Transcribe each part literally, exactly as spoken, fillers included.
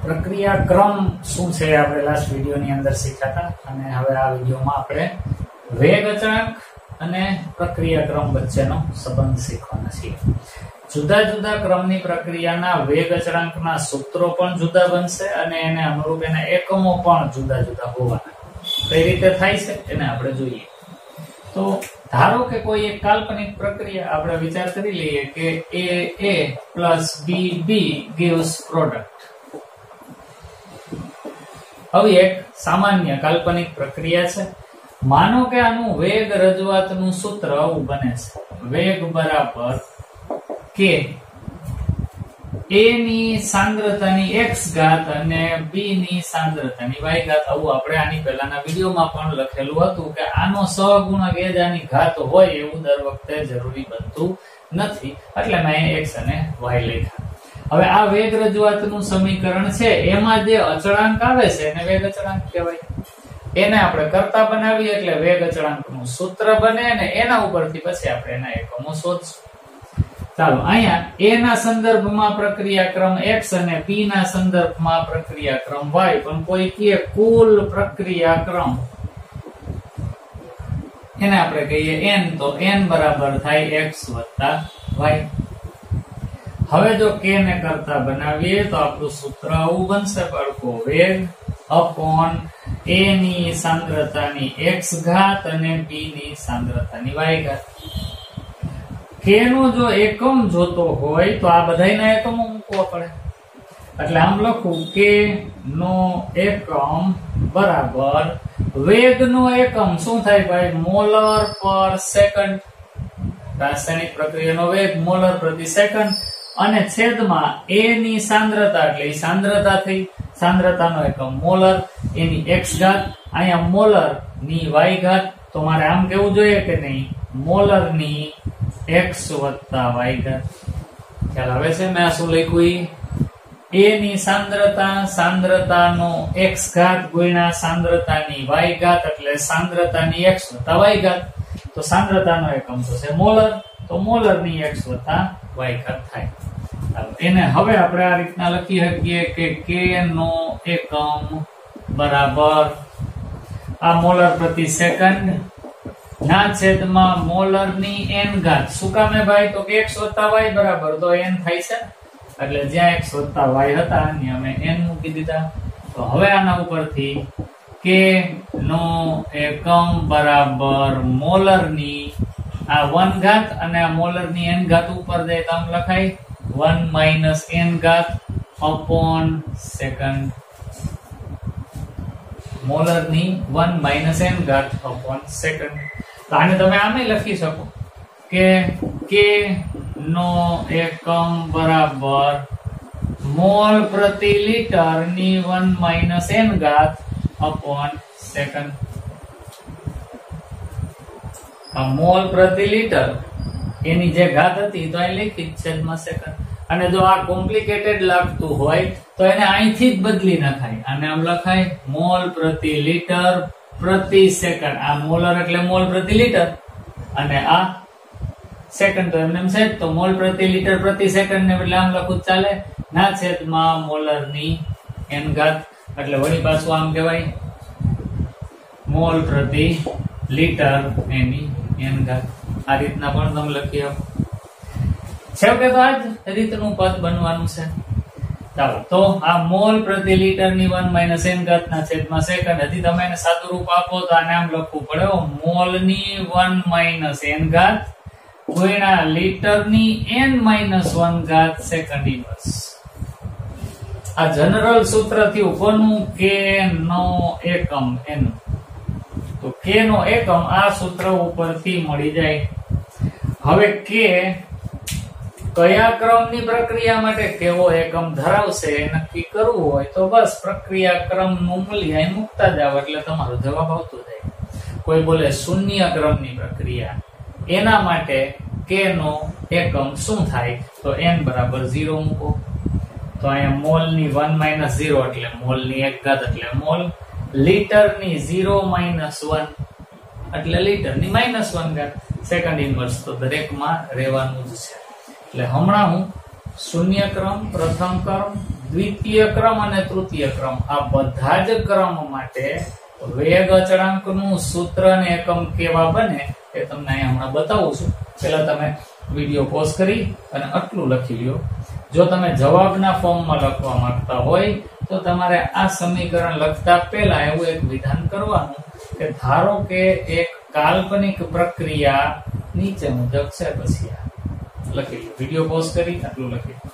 પ્રક્રિયા ક્રમ શું છે આપણે લાસ્ટ વિડીયોની અંદર શીખ્યા હતા અને હવે આ વિડીયોમાં આપણે વેગ અચળાંક અને પ્રક્રિયા ક્રમ વચ્ચેનો સંબંધ શીખવાના છીએ। જુદા જુદા ક્રમની પ્રક્રિયાના વેગ અચળાંકના સૂત્રો પણ જુદા બનશે અને એને અનુરૂપ એના એકમો પણ જુદા જુદા હોવાના। કઈ રીતે થાય છે એને આપણે જોઈએ। તો ધારો કે કોઈ એક કાલ્પનિક પ્રક્રિયા આપણે વિચાર કરી લઈએ કે a a plus b b gives product। હવે એક સામાન્ય કાલ્પનિક પ્રક્રિયા છે। માનો કે આનું વેગ રજૂઆતનું સૂત્ર આવું બને છે, વેગ બરાબર k a ની સાંદ્રતાની x ઘાત અને b ની સાંદ્રતાની y ઘાત। આવું આપણે આની પહેલાના વિડીયોમાં પણ લખેલું હતું કે આનો સહગુણક એ જ આની ઘાત હોય એવું દર વખતે જરૂરી બનતું નથી, એટલે મેં x અને y લખ્યા। હવે આ વેગ રજૂઆતનું સમીકરણ છે એમાં જે અચળાંક આવે છે એને વેગ અચળાંક કહેવાય। એને આપણે કરતા બનાવીએ એટલે વેગ અચળાંકનું સૂત્ર બને અને એના ઉપરથી પછી આપણે એના એકમો શોધશું। ચાલો અહીંયા a ના સંદર્ભમાં પ્રક્રિયા ક્રમ x અને p ના સંદર્ભમાં પ્રક્રિયા ક્રમ y, પણ કોઈ કે કુલ પ્રક્રિયા ક્રમ એને આપણે કહીએ n, તો n બરાબર થાય x વત્તા y। હવે જો k ને કરતા બનાવીએ તો આપણું સૂત્ર આવું બનશે બાળકો, વેગ અપોન a ની સાંદ્રતાની x ઘાત અને b ની સાંદ્રતાની y ઘાત। k નો જો એકમ જોતો હોય તો આ બધાયના એકમો મૂકવા પડે, એટલે આમ લખું k નો એકમ બરાબર વેગ નો એકમ શું થાય ભાઈ, મોલર પર સેકન્ડ। રાસાયણિક પ્રક્રિયાનો વેગ મોલર પ્રતિ સેકન્ડ અને છેદમાં a ની સાંદ્રતા એટલે સાંદ્રતા થઈ, સાંદ્રતાનો એકમ મોલર, એની x ઘાત, અહીંયા મોલર ની y ઘાત। તો મારે આમ કેવું જોઈએ કે નહીં, મોલર ની x વત્તા y ઘાત। ખ્યાલ આવે છે? મેં આ શું લખ્યું, a ની સાંદ્રતા સાંદ્રતાનો x ઘાત ગુણ્યા સાંદ્રતાની y ઘાત એટલે સાંદ્રતાની x વત્તા y ઘાત। તો સાંદ્રતાનો એકમ તો છે મોલર, તો મોલર ની x વત્તા y ઘાત થાય। એને હવે આપણે આ રીતના લખી શકીએ કે k નો એકમ બરાબર આ મોલર પ્રતિ સેકન્ડ ના છેદમાં મોલર ની n ઘાત। શું કામે ભાઈ, તો કે x વત્તા y બરાબર તો n થાય છે, એટલે જ્યાં x વત્તા y હતા ત્યાં અમે n મૂકી દીધા। તો હવે આના ઉપરથી k નો એકમ બરાબર મોલર ની આ one ઘાત અને આ મોલર ની n ઘાત ઉપર જાય તો આમ લખાય one minus n ઘાત upon second। મોલર ની one minus n ઘાત upon second। તો આને તમે આમે લખી શકો કે k નો એકમ બરાબર મોલ પ્રતિ લિટર ની one minus n ઘાત upon second। આ મોલ પ્રતિ લિટર એની જે ઘાત હતી તો અહીં લખી છેદમાં સેકન્ડ। અને જો આ કોમ્પ્લિકેટેડ લાગતું હોય તો એને અહીંથી જ બદલી નખાય, અને આમ લખાય મોલ પ્રતિ લિટર પ્રતિ સેકન્ડ। આ મોલર એટલે મોલ પ્રતિ લિટર અને આ સેકન્ડ તો એમને છે, તો મોલ પ્રતિ લિટર પ્રતિ સેકન્ડ ને બદલે આમ લખું ચાલે, ના છેદમાં મોલર ની n ઘાત એટલે વળી પાછું આમ કહેવાય મોલ પ્રતિ લિટર એની n ઘાત। આ રીતના પણ તમે લખી શકો। છેવટે તો આ જ રીતનું પદ બનવાનું છે। ચાલો, તો આ મોલ પ્રતિ લિટર ની one minus n ઘાત ના છેદમાં સેકન્ડ હતી, તમે એને સાદું રૂપ આપો તો આને આમ લખવું પડે મોલ ની one minus n ઘાત ગુણ્યા લિટર ની n minus one ઘાત સેકન્ડ ઇન્વર્સ। આ જનરલ સૂત્ર થી કોનું, k નો એકમ n। તો k નો એકમ આ સૂત્ર ઉપરથી મળી જાય। હવે k કયા ક્રમની પ્રક્રિયા માટે કેવો એકમ ધરાવશે એ નક્કી કરવું હોય તો બસ પ્રક્રિયા ક્રમનું મૂલ્ય અહીં મૂકતા જાવ એટલે તમારો જવાબ આવતો જાય। કોઈ બોલે શૂન્ય ક્રમની પ્રક્રિયા, એના માટે k નો એકમ શું થાય, તો n બરાબર zero મૂકો। તો અહીંયા મોલ ની one minus zero એટલે મોલ ની એક ઘાત એટલે મોલ, લિટર ની zero minus one એટલે લિટર ની minus one ઘાત, સેકન્ડ ઇન્વર્સ તો દરેકમાં રહેવાનું જ છે। એટલે હમણાં હું શૂન્ય ક્રમ, પ્રથમ ક્રમ, દ્વિતીય ક્રમ અને તૃતીય ક્રમ આ બધા જ ક્રમ માટે વેગ અચળાંકનું સૂત્ર અને એકમ કેવા બને એ તમને અહીંયા હમણાં બતાવું છું. પહેલા તમે વિડિયો પોઝ કરી અને આટલું લખી લ્યો. જો તમે જવાબના ફોર્મમાં લખવા માંગતા હોય તો તમારે આ સમીકરણ લખતા પહેલા એવું એક વિધાન કરવાનું કે ધારો કે એક કાલ્પનિક પ્રક્રિયા નીચે મુજબ છે. પછી આ લખી લો. વિડિયો પોઝ કરી આટલું લખી લો.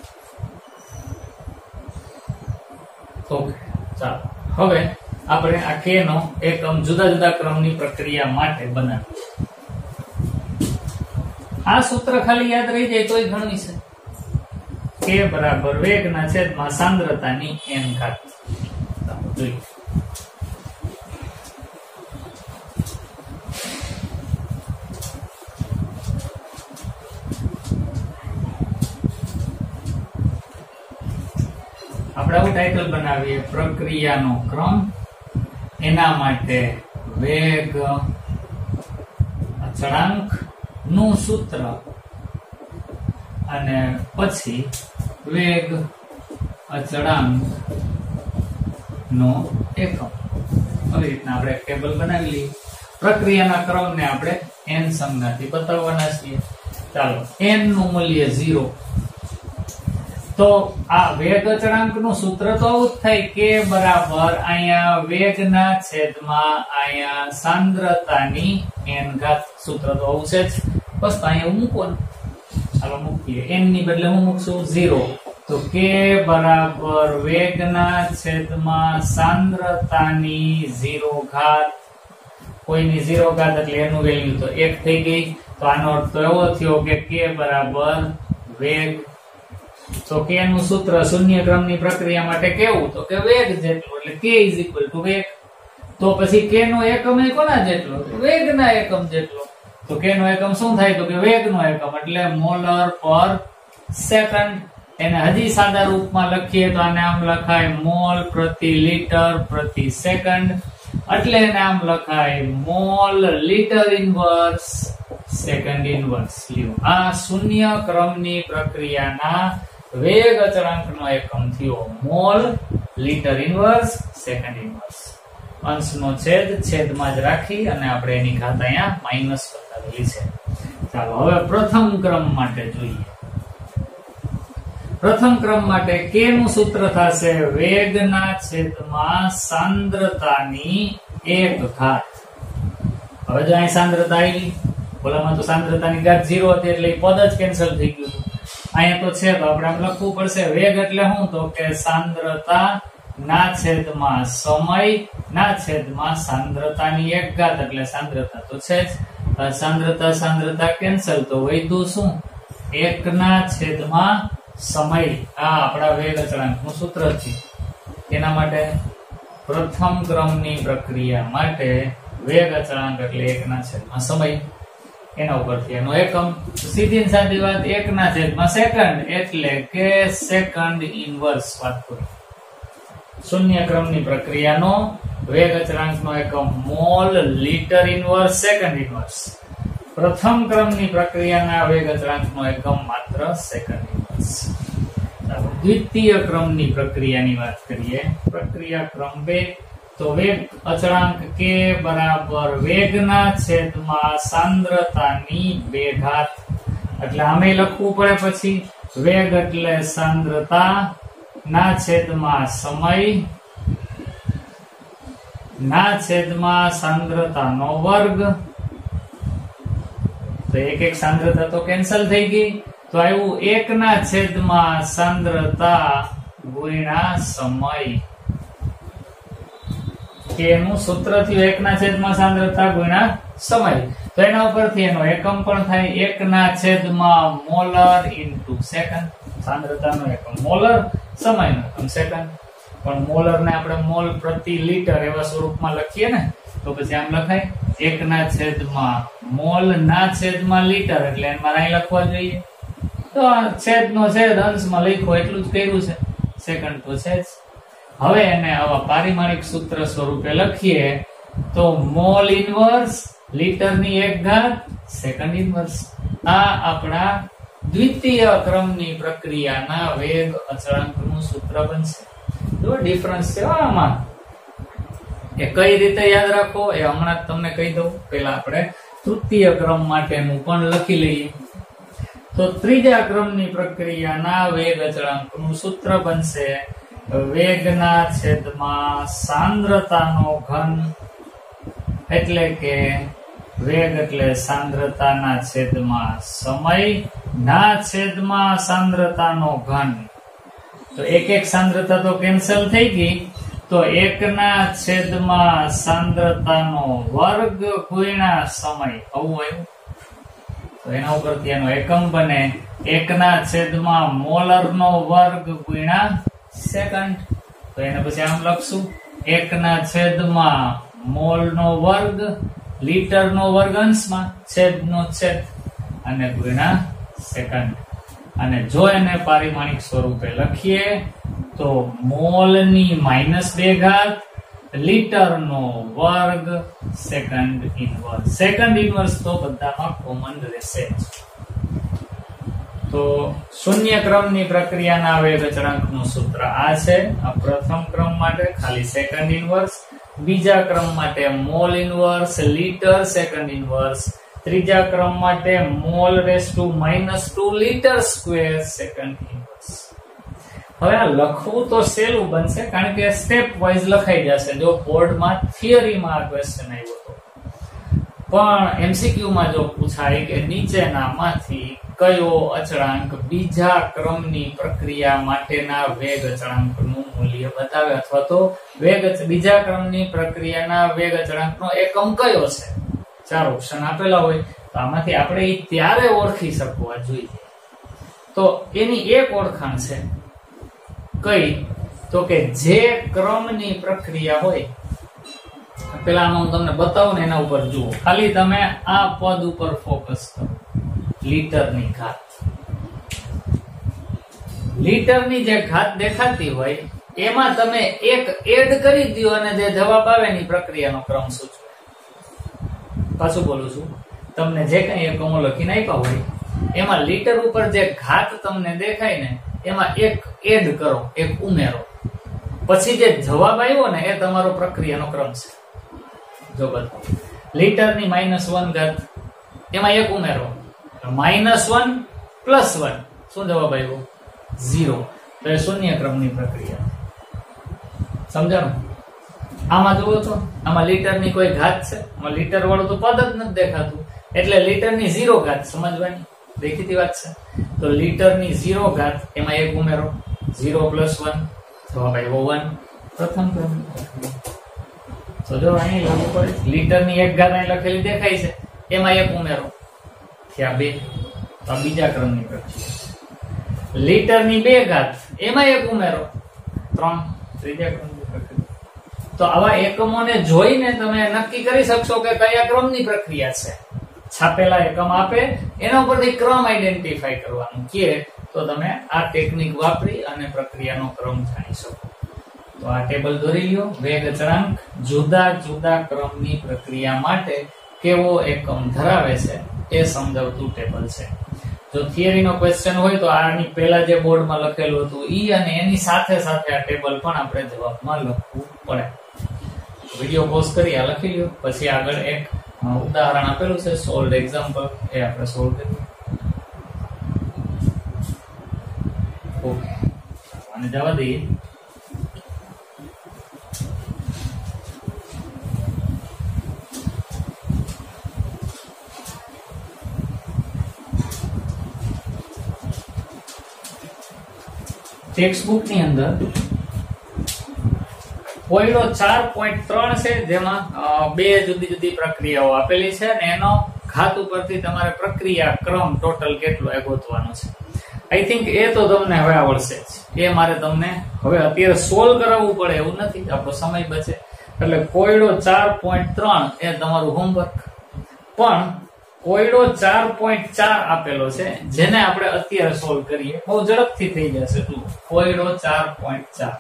ઓકે, ચાલો હવે આપણે આ કે નો એકમ જુદા જુદા ક્રમની પ્રક્રિયા માટે બનાવીએ. આ સૂત્ર ખાલી યાદ રહી જાય તોય ઘણું છે. કે બરાબર વેગના છેદમાં સાંદ્રતાની n ઘાત. જોઈએ આપણે આવું ટાઇટલ બનાવીએ, પ્રક્રિયાનો ક્રમ, એના માટે વેગ અચળાંક નું સૂત્ર અને પછી વેગ અચળાંક નો એકમ. આવી રીતના આપણે ટેબલ બનાવી લઈએ. પ્રક્રિયાના ક્રમને આપણે n સંજ્ઞાથી બતાવવાના છીએ. ચાલો, n નું મૂલ્ય ઝીરો. તો આ વેગ અચળાંક નું સૂત્ર તો આવું જ થાય કે બરાબર અહીંયા વેગના છેદમાં અહીંયા સાંદ્રતાની n ઘાત. સૂત્ર તો આવું છે જ. બસ અહીંયા મૂકવાનું. ચાલો મૂકીએ. n ની બદલે હું મૂકશું ઝીરો. તો કે બરાબર વેગના છેદમાં સાંદ્રતાની ઝીરો ઘાત. કોઈની ઝીરો ઘાત એટલે એનું વેલ્યુ તો એક થઈ ગઈ. તો આનો અર્થ તો એવો થયો કે કે બરાબર વેગ. તો કે નું સૂત્ર શૂન્ય ક્રમની પ્રક્રિયા માટે કેવું? તો કે વેગ જેટલું, એટલે k ઇઝ ઇક્વલ ટુ વેગ. તો પછી k નો એકમ એ કોના જેટલો? વેગના એકમ જેટલો. તો k નો એકમ શું થાય? તો કે વેગનો એકમ એટલે મોલર પર સેકન્ડ. એને હજી સાદા રૂપમાં લખીએ તો આને આમ લખાય મોલ પ્રતિ લિટર પ્રતિ સેકન્ડ. એટલે એને આમ લખાય mole litre inverse second inverse. લ્યો, આ શૂન્ય ક્રમની પ્રક્રિયાના વેગ અચળાંકનો એકમ થયો mole litre inverse second inverse. અંશનો છેદ છેદમાં જ રાખી અને આપણે એની ઘાત અહીંયા માઈનસ બતાવેલી છે. ચાલો હવે પ્રથમ ક્રમ માટે જોઈએ. પ્રથમ ક્રમ માટે k નું સૂત્ર થશે વેગના છેદમાં સાંદ્રતાની એક ઘાત. હવે જો અહીં સાંદ્રતા આવી, ઓલામાં તો સાંદ્રતાની ઘાત ઝીરો હતી એટલે એ પદ જ કેન્સલ થઈ ગયું હતું. અહીંયા તો છે તો આપણે આમ લખવું પડશે. વેગ એટલે શું? તો કે સાંદ્રતા ના છેદમાં સમય ના છેદમાં સાંદ્રતાની એક ઘાત. એટલે સાંદ્રતા તો છે જ. સાંદ્રતા સાંદ્રતા કેન્સલ, તો વધ્યું શું? એક ના છેદમાં સમય. આ આપણા વેગ અચળાંકનું સૂત્ર છે. એના માટે પ્રથમ ક્રમની પ્રક્રિયા માટે વેગ અચળાંક એટલે એક ના છેદમાં સમય. એના ઉપરથી એનો એકમ. સીધી સાદી વાત, એક ના છેદમાં સેકન્ડ એટલે કે સેકન્ડ ઇન્વર્સ વાત કરું. શૂન્ય ક્રમની પ્રક્રિયાનો વેગ અચળાંકનો એકમ mole litre inverse second inverse. પ્રથમ ક્રમની પ્રક્રિયાના વેગ અચળાંકનો એકમ માત્ર સેકન્ડ ઇન્વર્સ. ચાલો દ્વિતીય ક્રમની પ્રક્રિયાની વાત કરીએ. પ્રક્રિયા ક્રમ બે. તો વેગ અચળાંક k બરાબર વેગના છેદમાં સાંદ્રતાની બે ઘાત. એટલે આમે લખવું પડે પછી. વેગ એટલે સાંદ્રતા ના છેદમાં સમય ના છેદમાં સાંદ્રતાનો વર્ગ. તો એક એક સાંદ્રતા તો કેન્સલ થઈ ગઈ. તો આવ્યું એક ના છેદમાં સાંદ્રતા ગુણ્યા સમય. કે નું સૂત્ર થયું એક ના છેદમાં સાંદ્રતા ગુણ્યા સમય. તો એના ઉપરથી એનો એકમ પણ થાય એક ના છેદમાં મોલર ઇન્ટુ સેકન્ડ. સાંદ્રતાનો એકમ મોલર, સમયનો એકમ સેકન્ડ. પણ મોલર ને આપણે મોલ પ્રતિ લિટર એવા સ્વરૂપમાં લખીએ ને, તો પછી આમ લખાય એક ના છેદમાં મોલ ના છેદમાં લિટર. એટલે મારે અહીં લખવા જોઈએ. તો છેદ નો છેદ અંશમાં લખ્યો એટલું જ કર્યું છે. સેકન્ડ તો છે જ. હવે એને આવા પારિમાણિક સૂત્ર સ્વરૂપે લખીએ તો મોલ ઇન્વર્સ લિટરની એક ઘાત સેકન્ડ ઇન્વર્સ. આ આપણા દ્વિતીય ક્રમની પ્રક્રિયાના વેગ અચળાંકનું સૂત્ર બનશે. જો ડિફરન્સ છે આમાં, એ કઈ રીતે યાદ રાખો એ હમણાં તમને કહી દઉં. પેલા આપણે તૃતીય ક્રમ માટેનું પણ લખી લઈએ. તો ત્રીજા ક્રમની પ્રક્રિયાના વેગ અચળાંકનું સૂત્ર બનશે વેગના છેદમાં સાંદ્રતાનો ઘન, એટલે કે વેગ એટલે સાંદ્રતાના છેદમાં સમય ના છેદમાં સાંદ્રતાનો ઘન. તો એક એક સાંદ્રતા તો કેન્સલ થઈ ગઈ, તો એકના છેદમાં સાંદ્રતાનો વર્ગ ગુણ્યા સમય આવું આવ્યું. તો એના ઉપરથી એનો એકમ બને એકના છેદમાં મોલરનો વર્ગ ગુણ્યા સેકન્ડ. તો એને પછી આમ લખશું એકના છેદમાં મોલનો વર્ગ લીટરનો વર્ગ અંશમાં છેદનો છેદ અને ગુણ્યા સેકન્ડ. અને જો એને પારિમાણિક સ્વરૂપે લખીએ તો મોલની માઇનસ બે ઘાત લીટરનો વર્ગ સેકન્ડ ઇનવર્સ. સેકન્ડ ઇનવર્સ તો બધામાં કોમન રહેશે. તો શૂન્ય ક્રમની પ્રક્રિયાના વેગ અચળાંકનું સૂત્ર આ છે. આ પ્રથમ ક્રમ માટે ખાલી સેકન્ડ ઇનવર્સ, બીજા ક્રમ માટે mole inverse litre second inverse, ત્રીજા ક્રમ માટે mole raise to minus two litre square second inverse. હવે આ લખવું તો સહેલું બનશે કારણ કે સ્ટેપ વાઇઝ લખાઈ જશે. જો બોર્ડમાં થિયરીમાં આ ક્વેશ્ચન આવ્યો હતો, પણ એમસીક્યુ માં જો પૂછાય કે નીચેનામાંથી કયો અચળાંક બીજા ક્રમની પ્રક્રિયા માટેના વેગ અચળાંકનું મૂલ્ય બતાવે, અથવા તો વેગ બીજા ક્રમની પ્રક્રિયાના વેગ અચળાંકનો એકમ કયો છે, ચાર ઓપ્શન આપેલા હોય તો આમાંથી આપણે એ ત્યારે ઓળખી શકવા જોઈએ. તો એની એક ઓળખાણ છે કઈ, તો કે જે ક્રમની પ્રક્રિયા હોય, પેલા હું તમને બતાવું ને એના ઉપર જુઓ. ખાલી તમે આ પદ ઉપર ફોકસ કરો, લીટરની ઘાત. લીટરની જે ઘાત દેખાતી હોય એમાં તમે એક એડ કરી દો અને જે જવાબ આવે ની પ્રક્રિયાનો ક્રમ સૂચવે. પાછું બોલું છું, તમને જે કઈ એકમો લખીને આપ્યા હોય એમાં લીટર ઉપર જે ઘાત તમને દેખાય ને એમાં એક એડ કરો, એક ઉમેરો, પછી જે જવાબ આવ્યો ને એ તમારો પ્રક્રિયાનો ક્રમ છે. જો બતાવો, લીટરની માઇનસ વન ઘાત એમાં એક ઉમેરો, માઇનસ વન પ્લસ વન, શું જવાબ આવ્યો? ઝીરો. તો એ શૂન્ય ક્રમની પ્રક્રિયા. સમજાણું? આમાં જુઓ તો આમાં લીટરની કોઈ ઘાત છે, આમાં લીટર વાળું તો પદ જ નથી દેખાતું, એટલે લીટરની ઝીરો ઘાત સમજવાની દેખીતી વાત છે. તો લીટરની ઝીરો ઘાત એમાં એક ઉમેરો, ઝીરો પ્લસ વન, જવાબ આવ્યો વન. પ્રથમ ક્રમ. તો જો અહીં લાગુ પડે, લીટરની એક ઘાત અહીં લખેલી દેખાય છે એમાં એક ઉમેરો, થયા બે. તો બીજા ક્રમની પ્રક્રિયા. લીટરની બે ઘાત એમાં એક ઉમેરો, ત્રણ. ત્રીજા ક્રમની પ્રક્રિયા. તો આવા એકમોને જોઈને તમે નક્કી કરી શકશો કે કયા ક્રમની પ્રક્રિયા છે. છાપેલા એકમ આપે એના ઉપરથી ક્રમ આઈડેન્ટિફાઈ કરવાનું કે તો તમે આ ટેકનિક વાપરી અને પ્રક્રિયાનો ક્રમ જાણી શકો. તો આ ટેબલ દોરી લ્યો. વેગ અચળાંક જુદા જુદા ક્રમની પ્રક્રિયા માટે કેવો એકમ ધરાવે છે એ સમજાવતું ટેબલ છે. જો થિયરીનો ક્વેશ્ચન હોય તો આની પહેલા જે બોર્ડમાં લખેલું હતું ઈ અને એની સાથે સાથે આ ટેબલ પણ આપણે જવાબમાં લખવું પડે. વિડિયો પોઝ કરી આ લખી લ્યો, પછી આગળ એક ઉદાહરણ આપેલું છે સોલ્ડ એક્ઝામ્પલ, એ આપણે સોલ્વ કરીએ. ઓકે, અને જવા દઈએ. ટેક્સ્ટ બુક ની અંદર કોયડો ચાર પોઈન્ટ ત્રણ છે, જેમાં બે જુદી જુદી પ્રક્રિયાઓ આપેલી છે અને એનો ઘાત ઉપરથી તમારે પ્રક્રિયા ક્રમ ટોટલ કેટલો એ ગોતવાનો છે. આઈ થિંક એ તો તમને હવે આવડશે જ. એ મારે તમને હવે અત્યારે સોલ્વ કરાવવું પડે એવું નથી, આપણો સમય બચે. એટલે કોયડો ચાર પોઈન્ટ ત્રણ એ તમારું હોમવર્ક. પણ કોયડો ચાર પોઈન્ટ ચાર આપેલો છે જેને આપણે અત્યારે સોલ્વ કરીએ, બહુ ઝડપથી થઈ જશે. તું કોયડો ચાર પોઈન્ટ ચાર,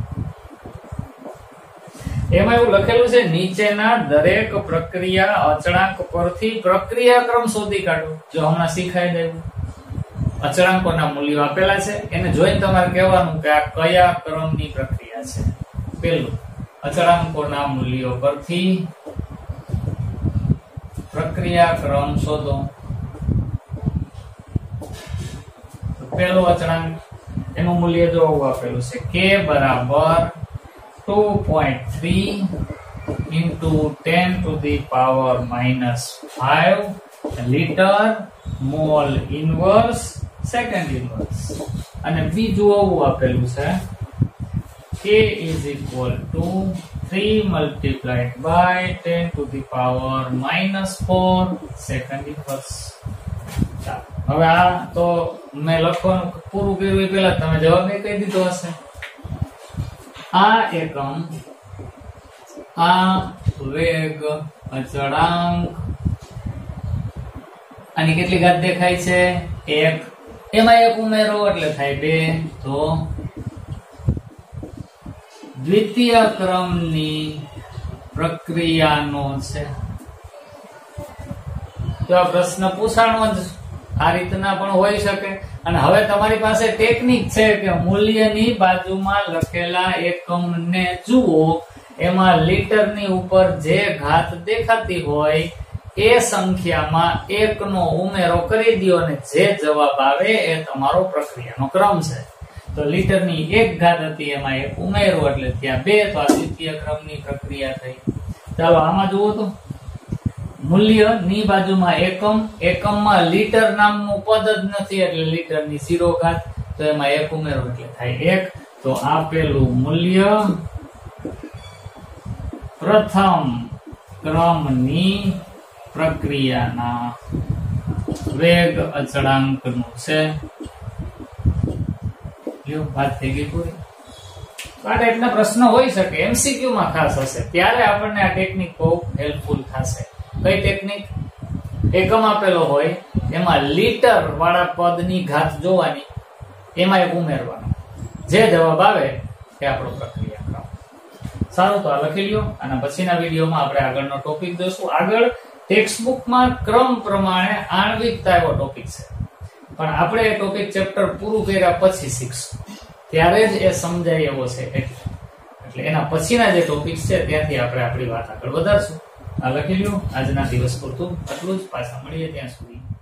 એમાં એવું લખેલું છે નીચેના દરેક પ્રક્રિયા અચળાંક પરથી પ્રક્રિયા ક્રમ શોધી કાઢો. જો હમણાં શીખાઈ દેવું અચળાંકોના મૂલ્યો આપેલા છે, એને જોઈને તમારે કહેવાનું કે આ કયા ક્રમની પ્રક્રિયા છે. પેલું, અચળાંકોના મૂલ્યો પરથી પ્રક્રિયા ક્રમ શોધો. પેલું અચળાંક, એનું મૂલ્ય જો આવું આપેલું છે, કે બરાબર two point three into ten to the power minus five litre mole inverse second inverse. અને બીજું આવું આપેલું છે, કે is equal to three multiplied by ten to the power minus four second inverse. હવે આ તો મેં લખવાનું પૂરું કર્યું એ પહેલા તમે જવાબ એ કહી દીધો હશે. આ એકમ, આ વેગ અચળાંક, આની કેટલી ઘાત દેખાય છે? એક. એમાં એક ઉમેરો એટલે થાય બે. તો દ્વિતીય ક્રમની પ્રક્રિયાનો છે. તો આ પ્રશ્ન પૂછાણો જ આ રીતના પણ હોઈ શકે. અને હવે તમારી પાસે ટેકનિક છે કે મૂલ્યની બાજુમાં લખેલા એકમને જુઓ, એમાં લીટરની ઉપર જે ઘાત દેખાતી હોય એ સંખ્યામાં એકનો ઉમેરો કરી દો અને જે જવાબ આવે એ તમારો પ્રક્રિયાનો ક્રમ છે. તો લીટરની એક ઘાત હતી, એમાં એક ઉમેરો એટલે ત્યાં બે. તો આ દ્વિતીય ક્રમની પ્રક્રિયા થઈ. ચાલો આમાં જુઓ તો, મૂલ્ય ની બાજુમાં એકમ, એકમમાં લીટર નામનું પદ જ નથી એટલે લીટરની ઝીરો ઘાત. તો એમાં એક ઉમેરો એટલે થાય એક. તો આપેલું મૂલ્ય પ્રથમ ક્રમની પ્રક્રિયાના વેગ અચળાંકનું છે. લ્યો, વાત થઈ ગઈ પૂરી. આ ટાઈપના પ્રશ્ન હોઈ શકે, એમસીક્યુ માં ખાસ હશે, ત્યારે આપણને આ ટેકનિક બહુ હેલ્પફુલ થશે. કઈ ટેકનિક? એકમ આપેલો હોય, એમાં લીટર વાળા પદની ઘાત જોવાની, એમાં એક ઉમેરવાનો, જે જવાબ આવે એ આપણો પ્રક્રિયા ક્રમ. સારું, તો આ લખી લ્યો. અને પછીના વિડીયોમાં આપણે આગળનો ટોપિક જોશું. આગળ ટેક્સ્ટબુકમાં ક્રમ પ્રમાણે આણ્વિકતા એવો ટોપિક છે, પણ આપણે એ ટોપિક ચેપ્ટર પૂરું કર્યા પછી શીખશું, ત્યારે જ એ સમજાય એવો છે. એટલે એટલે એના પછીના જે ટોપિક છે ત્યાંથી આપણે આપણી વાત આગળ વધારશું. આ લખી લ્યો. આજના દિવસ પૂરતું આટલું જ. પાછા મળીએ ત્યાં સુધી.